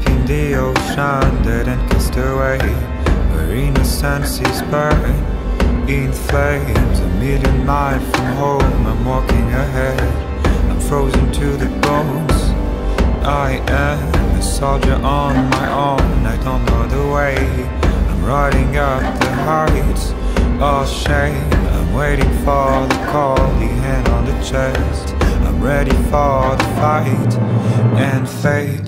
deep in the ocean, dead and cast away, where innocence is burned in flames. A million miles from home, I'm walking ahead, I'm frozen to the bones. I am a soldier on my own, I don't know the way. I'm riding up the heights, all shame. I'm waiting for the call, the hand on the chest. I'm ready for the fight and fate.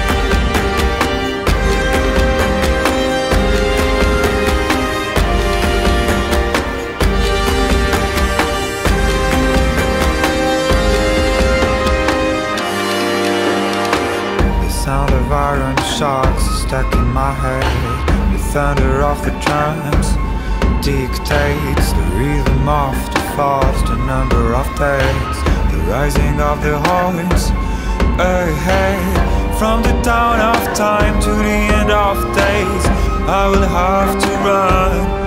Sound of iron shocks stuck in my head. The thunder of the drums dictates the rhythm of the falls, the number of days, the rising of the horns ahead. From the dawn of time to the end of days, I will have to run.